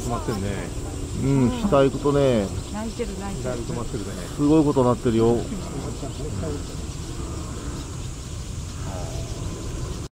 止まってるね。 うん、下行くとね、 泣いてる泣いてる。 だいぶ止まってるね。 すごいことになってるよ。